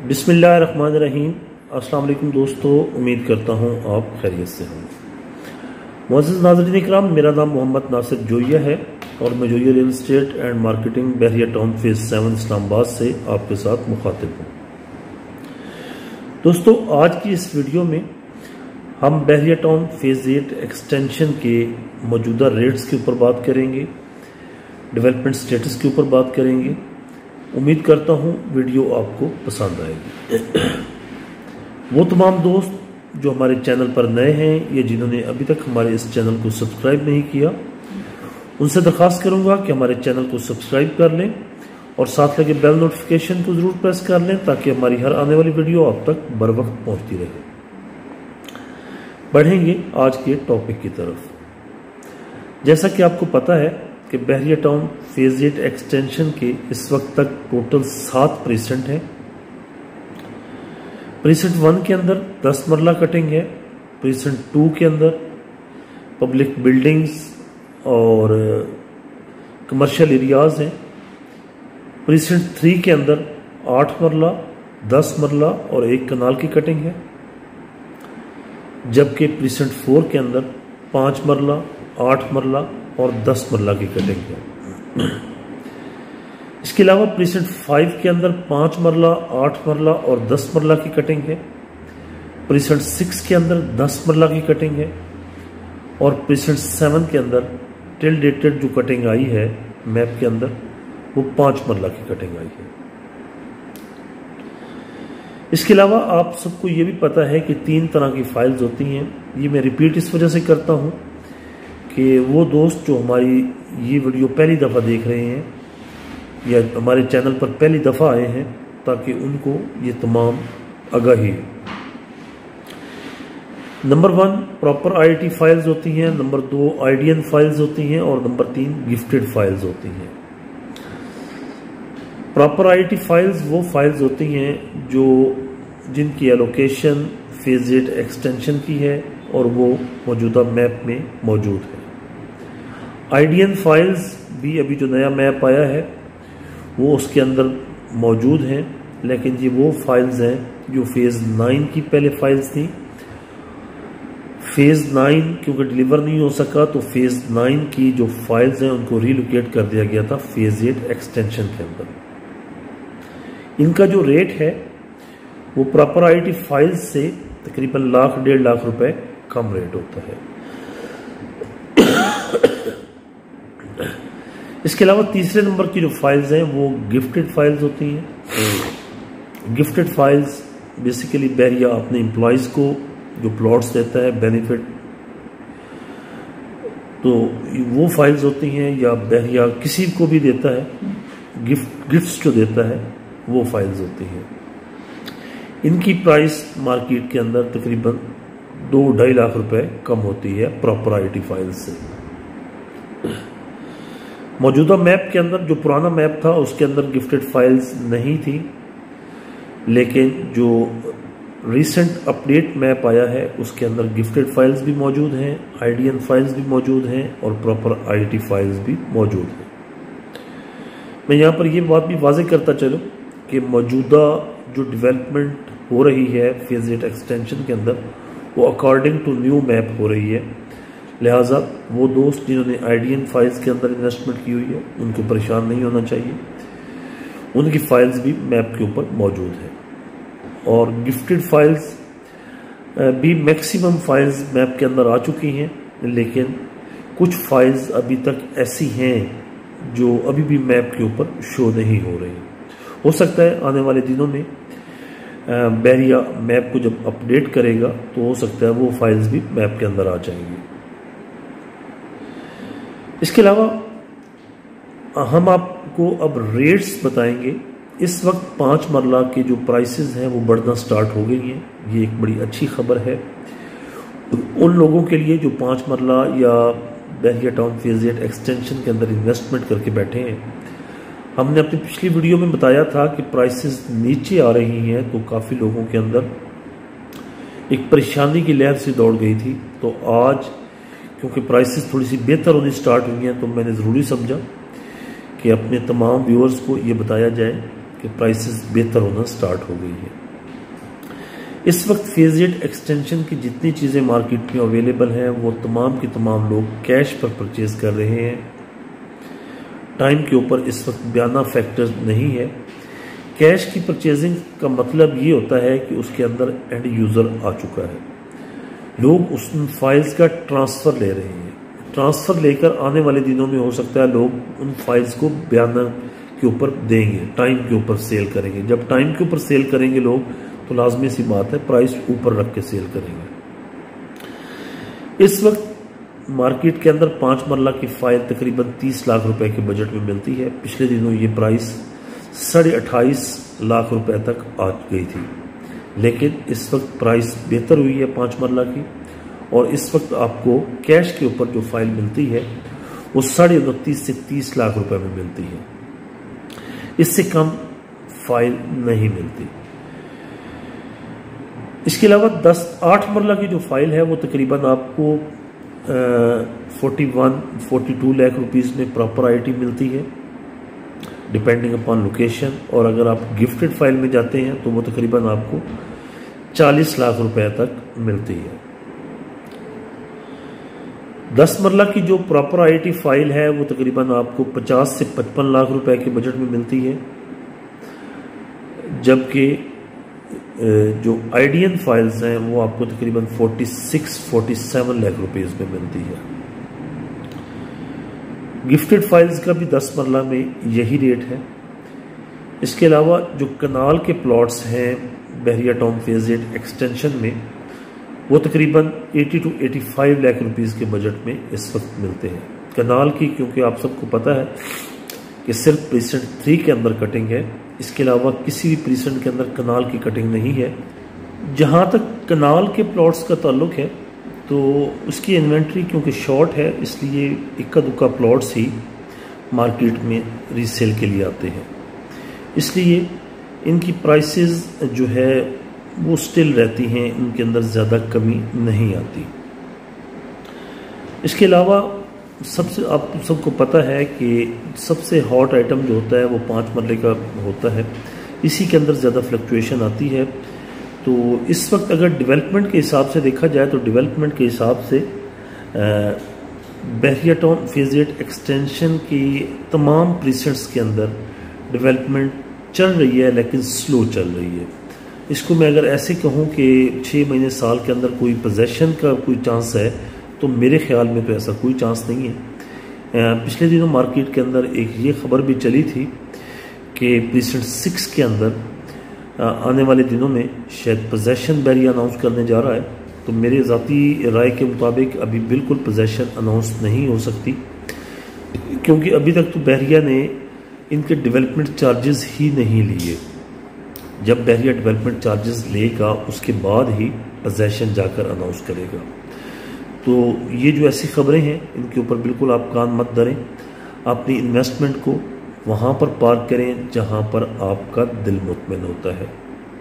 बिस्मिल्लाहिर्रहमानिर्रहीम। अस्सलाम वालेकुम दोस्तों, उम्मीद करता हूँ आप खैरियत से होंगे। मुअज़्ज़िज़ नाज़रीन इकराम, मेरा नाम मोहम्मद नासिर जोइया है और मैं Joiya real estate and marketing Bahria town phase 7 Islamabad से आपके साथ मुखातिब हूँ। दोस्तों, आज की इस वीडियो में हम बहरिया टाउन फेज़ 8 एक्सटेंशन के मौजूदा रेट्स के ऊपर बात करेंगे, डेवलपमेंट स्टेटस के ऊपर बात करेंगे। उम्मीद करता हूँ वीडियो आपको पसंद आएगी। वो तमाम दोस्त जो हमारे चैनल पर नए हैं या जिन्होंने अभी तक हमारे इस चैनल को सब्सक्राइब नहीं किया, उनसे दरख्वास्त करूँगा कि हमारे चैनल को सब्सक्राइब कर लें और साथ लगे बेल नोटिफिकेशन को ज़रूर प्रेस कर लें ताकि हमारी हर आने वाली वीडियो आप तक बर वक्त पहुँचती रहे। बढ़ेंगे आज के टॉपिक की तरफ। जैसा कि आपको पता है कि बहरिया टाउन फेज़ 8 एक्सटेंशन के इस वक्त तक टोटल 7 प्रीसेंट हैं। प्रीसेंट 1 के अंदर 10 मरला कटिंग है, प्रीसेंट 2 के अंदर पब्लिक बिल्डिंग्स और कमर्शियल एरियाज हैं, प्रीसेंट 3 के अंदर 8 मरला, 10 मरला और 1 कनाल की कटिंग है, जबकि प्रीसेंट 4 के अंदर 5 मरला, 8 मरला और 10 मरला की कटिंग है। इसके अलावा प्रीसेंट 5 के अंदर 5 मरला, 8 मरला और 10 मरला की कटिंग है, प्रीसेंट 6 के अंदर 10 मरला की कटिंग है और प्रीसेंट 7 के अंदर टिल डेटेड जो कटिंग आई है मैप के अंदर वो 5 मरला की कटिंग आई है। इसके अलावा आप सबको ये भी पता है कि 3 तरह की फाइल्स होती हैं। ये मैं रिपीट इस वजह से करता हूँ कि वो दोस्त जो हमारी ये वीडियो पहली दफ़ा देख रहे हैं या हमारे चैनल पर पहली दफ़ा आए हैं, ताकि उनको ये तमाम आगाही हो। नंबर 1 प्रॉपर आईटी फाइल्स होती हैं, नंबर 2 आईडीएन फाइल्स होती हैं और नंबर 3 गिफ्टेड फाइल्स होती हैं। प्रॉपर आईटी फाइल्स वो फाइल्स होती हैं जो जिनकी एलोकेशन फेज़ 8 एक्सटेंशन की है और वो मौजूदा मैप में मौजूद है। आईडीएन फाइल्स भी अभी जो नया मैप आया है वो उसके अंदर मौजूद हैं, लेकिन ये वो फाइल्स हैं जो फेज़ 9 की पहले फाइल्स थी। फेज़ 9 क्योंकि डिलीवर नहीं हो सका तो फेज़ 9 की जो फाइल्स हैं उनको रीलोकेट कर दिया गया था फेज़ 8 एक्सटेंशन के अंदर। इनका जो रेट है वो प्रॉपर आईटी फाइल्स से तकरीबन लाख 1.5 लाख रुपए कम रेट होता है। इसके अलावा तीसरे नंबर की जो फाइल्स हैं वो गिफ्टेड फाइल्स होती हैं। गिफ्टेड फाइल्स बेसिकली बहरिया अपने एम्प्लॉयज़ को जो प्लॉट्स देता है बेनिफिट, तो वो फाइल्स होती हैं, या बहरिया किसी को भी देता है गिफ्ट्स जो देता है वो फाइल्स होती हैं। इनकी प्राइस मार्केट के अंदर तकरीबन 2-2.5 लाख रुपए कम होती है प्रॉपर आईटी फाइल्स से। मौजूदा मैप के अंदर जो पुराना मैप था उसके अंदर गिफ्टेड फाइल्स नहीं थी, लेकिन जो रिसेंट अपडेट मैप आया है उसके अंदर गिफ्टेड फाइल्स भी मौजूद हैं, आईडीएन फाइल्स भी मौजूद हैं और प्रॉपर आईटी फाइल्स भी मौजूद हैं। मैं यहाँ पर यह बात भी वाज़ेह करता चलूँ कि मौजूदा जो डेवलपमेंट हो रही है फेज़ 8 एक्सटेंशन के अंदर वो अकॉर्डिंग टू न्यू मैप हो रही है। लिहाजा वो दोस्त जिन्होंने आईडीएन फाइल्स के अंदर इन्वेस्टमेंट की हुई है उनको परेशान नहीं होना चाहिए, उनकी फाइल्स भी मैप के ऊपर मौजूद है। और गिफ्टेड फाइल्स भी मैक्सिमम फाइल्स मैप के अंदर आ चुकी हैं, लेकिन कुछ फाइल्स अभी तक ऐसी हैं जो अभी भी मैप के ऊपर शो नहीं हो रही। हो सकता है आने वाले दिनों में बहरिया मैप को जब अपडेट करेगा तो हो सकता है वो फाइल्स भी मैप के अंदर आ जाएंगी। इसके अलावा हम आपको अब रेट्स बताएंगे। इस वक्त 5 मरला के जो प्राइसेस हैं वो बढ़ना स्टार्ट हो गई हैं, ये एक बड़ी अच्छी खबर है उन लोगों के लिए जो 5 मरला या बहरिया टाउन फेज़ 8 एक्सटेंशन के अंदर इन्वेस्टमेंट करके बैठे हैं। हमने अपनी पिछली वीडियो में बताया था कि प्राइसेस नीचे आ रही हैं तो काफ़ी लोगों के अंदर एक परेशानी की लहर से दौड़ गई थी। तो आज क्योंकि प्राइसेस थोड़ी सी बेहतर होनी स्टार्ट हुई हैं तो मैंने ज़रूरी समझा कि अपने तमाम व्यूअर्स को ये बताया जाए कि प्राइसेस बेहतर होना स्टार्ट हो गई है। इस वक्त फेज 8 एक्सटेंशन की जितनी चीज़ें मार्केट में अवेलेबल हैं वो तमाम के तमाम लोग कैश पर परचेज कर रहे हैं। टाइम के ऊपर इस वक्त बयाना फैक्टर नहीं है। कैश की परचेजिंग का मतलब ये होता है कि उसके अंदर एंड यूज़र आ चुका है, लोग उस फाइल्स का ट्रांसफ़र ले रहे हैं। ट्रांसफ़र लेकर आने वाले दिनों में हो सकता है लोग उन फाइल्स को बयाना के ऊपर देंगे, टाइम के ऊपर सेल करेंगे। जब टाइम के ऊपर सेल करेंगे लोग तो लाजमी सी बात है प्राइस ऊपर रख के सेल करेंगे। इस वक्त मार्केट के अंदर 5 मरला की फाइल तकरीबन 30 लाख रुपए के बजट में मिलती है। पिछले दिनों ये प्राइस 28.5 लाख रुपए तक आ गई थी, लेकिन इस वक्त प्राइस बेहतर हुई है 5 मरला की, और इस वक्त आपको कैश के ऊपर जो फाइल मिलती है वो 29.5 से 30 लाख रुपए में मिलती है। इससे कम फाइल नहीं मिलती। इसके अलावा 8 मरला की जो फाइल है वो तकरीबन आपको 41-42 लाख रुपीज़ में प्रॉपर आईटी मिलती है, डिपेंडिंग अपॉन लोकेशन। और अगर आप गिफ्टेड फाइल में जाते हैं तो वो तकरीबन आपको 40 लाख रुपए तक मिलती है। 10 मरला की जो प्रॉपर आईटी फाइल है वो तकरीबन आपको 50 से 55 लाख रुपए के बजट में मिलती है, जबकि जो आईडीएन फाइल्स हैं वो आपको तकरीबन 46-47 लाख रुपीज़ में मिलती है। गिफ्टेड फाइल्स का भी 10 मरला में यही रेट है। इसके अलावा जो कनाल के प्लॉट्स हैं बहरिया टाउन फेज 8 एक्सटेंशन में वो तकरीबन 80 to 85 लाख रुपीज़ के बजट में इस वक्त मिलते हैं। कनाल की क्योंकि आप सबको पता है कि सिर्फ प्रीसेंट 3 के अंदर कटिंग है, इसके अलावा किसी भी प्रीसेंट के अंदर कनाल की कटिंग नहीं है। जहाँ तक कनाल के प्लॉट्स का ताल्लुक है तो उसकी इन्वेंट्री क्योंकि शॉर्ट है, इसलिए इक्का दुक्का प्लॉट्स ही मार्केट में रीसेल के लिए आते हैं, इसलिए इनकी प्राइसेस जो है वो स्टिल रहती हैं, इनके अंदर ज़्यादा कमी नहीं आती। इसके अलावा सबसे आप सबको पता है कि सबसे हॉट आइटम जो होता है वो 5 मरले का होता है, इसी के अंदर ज़्यादा फ्लक्चुएशन आती है। तो इस वक्त अगर डेवलपमेंट के हिसाब से देखा जाए तो डेवलपमेंट के हिसाब से बहरिया टाउन फेज 8 एक्सटेंशन की तमाम प्रीसेंट्स के अंदर डेवलपमेंट चल रही है, लेकिन स्लो चल रही है। इसको मैं अगर ऐसे कहूँ कि 6 महीने साल के अंदर कोई पोजेशन का कोई चांस है तो मेरे ख्याल में तो ऐसा कोई चांस नहीं है। पिछले दिनों मार्केट के अंदर एक ये खबर भी चली थी कि प्रीसेंट 6 के अंदर आने वाले दिनों में शायद पोजेशन बहरिया अनाउंस करने जा रहा है। तो मेरे ज़ाती राय के मुताबिक अभी बिल्कुल पोजेशन अनाउंस नहीं हो सकती, क्योंकि अभी तक तो बहरिया ने इनके डेवलपमेंट चार्जेस ही नहीं लिए। जब बहरिया डेवलपमेंट चार्जेस लेगा उसके बाद ही पोजेशन जाकर अनाउंस करेगा। तो ये जो ऐसी खबरें हैं इनके ऊपर बिल्कुल आप कान मत धरें, अपनी इन्वेस्टमेंट को वहाँ पर पार्क करें जहाँ पर आपका दिल मुतमईन होता है।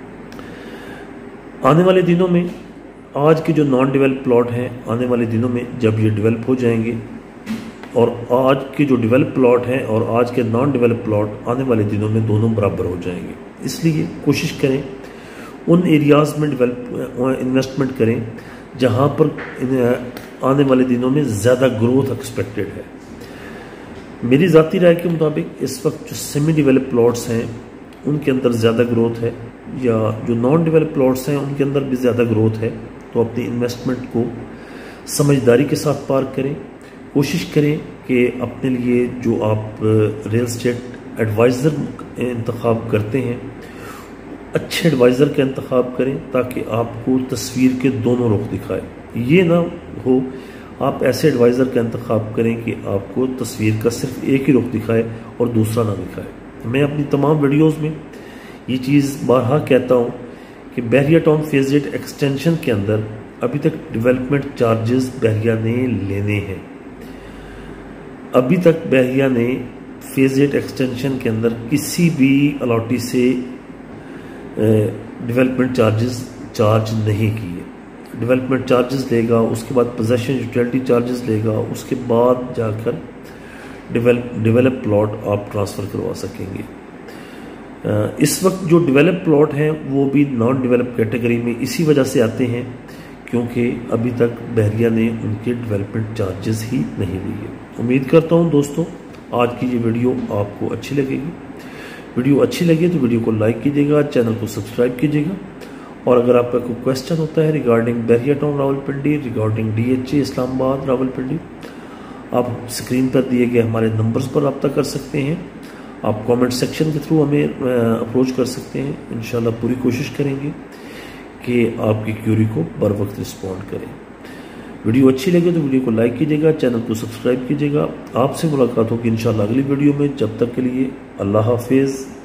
आने वाले दिनों में आज के जो नॉन डेवलप प्लॉट हैं, आने वाले दिनों में जब ये डेवलप हो जाएंगे, और आज के जो डेवलप प्लॉट हैं और आज के नॉन डेवलप प्लॉट आने वाले दिनों में दोनों बराबर हो जाएंगे। इसलिए कोशिश करें उन एरियाज़ में इन्वेस्टमेंट करें जहां पर आने वाले दिनों में ज़्यादा ग्रोथ एक्सपेक्टेड है। मेरी ज़ाती राय के मुताबिक इस वक्त जो सेमी डेवलप प्लॉट्स हैं उनके अंदर ज़्यादा ग्रोथ है, या जो नॉन डेवलप प्लॉट्स हैं उनके अंदर भी ज़्यादा ग्रोथ है। तो अपनी इन्वेस्टमेंट को समझदारी के साथ पार्क करें। कोशिश करें कि अपने लिए जो आप रियल एस्टेट एडवाइज़र इंतखाब करते हैं, अच्छे एडवाइज़र का इंतखाब करें ताकि आपको तस्वीर के दोनों रुख दिखाए। ये ना हो आप ऐसे एडवाइज़र का इंतखाब करें कि आपको तस्वीर का सिर्फ एक ही रुख दिखाए और दूसरा ना दिखाए। मैं अपनी तमाम वीडियोस में ये चीज़ बारहा कहता हूँ कि बहरिया टाउन फेज 8 एक्सटेंशन के अंदर अभी तक डेवलपमेंट चार्जेस बहरिया ने लेने हैं। अभी तक बहरिया ने फेज 8 एक्सटेंशन के अंदर किसी भी अलॉटी से डेवलपमेंट चार्जेस चार्ज नहीं किए। डेवलपमेंट चार्जेस लेगा, उसके बाद पोजेशन यूटिलिटी चार्जेस लेगा, उसके बाद जाकर डेवलप प्लॉट आप ट्रांसफ़र करवा सकेंगे। इस वक्त जो डेवलप प्लॉट हैं वो भी नॉन डेवलप कैटेगरी में इसी वजह से आते हैं क्योंकि अभी तक बहरिया ने उनके डेवलपमेंट चार्जेस ही नहीं लिए। उम्मीद करता हूं दोस्तों आज की ये वीडियो आपको अच्छी लगेगी। वीडियो अच्छी लगे तो वीडियो को लाइक कीजिएगा, चैनल को सब्सक्राइब कीजिएगा। और अगर आपका कोई क्वेश्चन होता है regarding Bahria town Rawalpindi, regarding DHA Islamabad Rawalpindi, आप स्क्रीन पर दिए गए हमारे नंबर्स पर रब्ता कर सकते हैं। आप कमेंट सेक्शन के थ्रू हमें अप्रोच कर सकते हैं। इंशाल्लाह पूरी कोशिश करेंगे कि आपकी क्यूरी को बर वक्त रिस्पॉन्ड करें। वीडियो अच्छी लगे तो वीडियो को लाइक कीजिएगा, चैनल को सब्सक्राइब कीजिएगा। आपसे मुलाकात होगी इंशाल्लाह अगली वीडियो में। जब तक के लिए अल्लाह हाफिज़।